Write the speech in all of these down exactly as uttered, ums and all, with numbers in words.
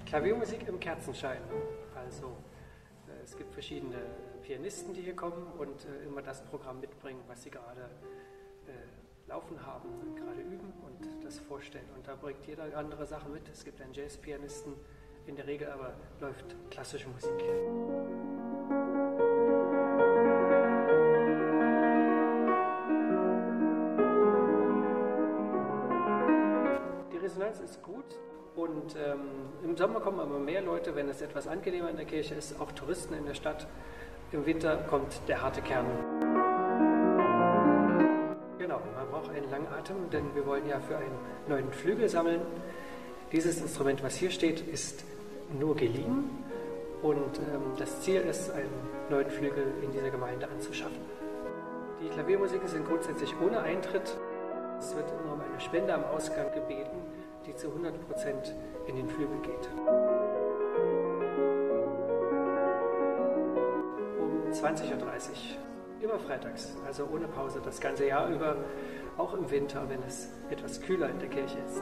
Klaviermusik im Kerzenschein. Also äh, es gibt verschiedene Pianisten, die hier kommen und äh, immer das Programm mitbringen, was sie gerade äh, laufen haben, gerade üben und das vorstellen. Und da bringt jeder andere Sachen mit. Es gibt einen Jazzpianisten, in der Regel aber läuft klassische Musik. Die Resonanz ist gut. Und ähm, im Sommer kommen aber mehr Leute, wenn es etwas angenehmer in der Kirche ist, auch Touristen in der Stadt. Im Winter kommt der harte Kern. Genau, man braucht einen langen Atem, denn wir wollen ja für einen neuen Flügel sammeln. Dieses Instrument, was hier steht, ist nur geliehen und ähm, das Ziel ist, einen neuen Flügel in dieser Gemeinde anzuschaffen. Die Klaviermusiken sind grundsätzlich ohne Eintritt. Es wird immer um eine Spende am Ausgang gebeten, die zu hundert Prozent in den Flügel geht. Um zwanzig Uhr dreißig, immer freitags, also ohne Pause, das ganze Jahr über, auch im Winter, wenn es etwas kühler in der Kirche ist.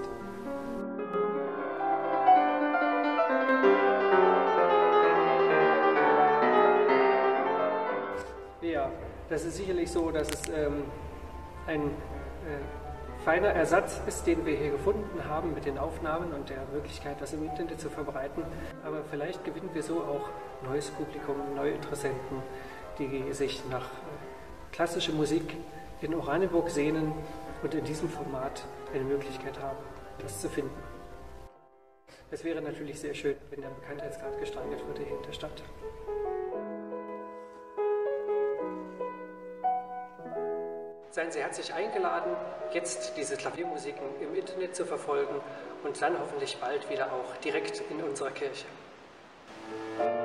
Ja, das ist sicherlich so, dass es ähm, ein äh, feiner Ersatz ist, den wir hier gefunden haben mit den Aufnahmen und der Möglichkeit, das im Internet zu verbreiten. Aber vielleicht gewinnen wir so auch neues Publikum, neue Interessenten, die sich nach klassischer Musik in Oranienburg sehnen und in diesem Format eine Möglichkeit haben, das zu finden. Es wäre natürlich sehr schön, wenn der Bekanntheitsgrad gesteigert würde hier in der Stadt. Seien Sie herzlich eingeladen, jetzt diese Klaviermusiken im Internet zu verfolgen und dann hoffentlich bald wieder auch direkt in unserer Kirche.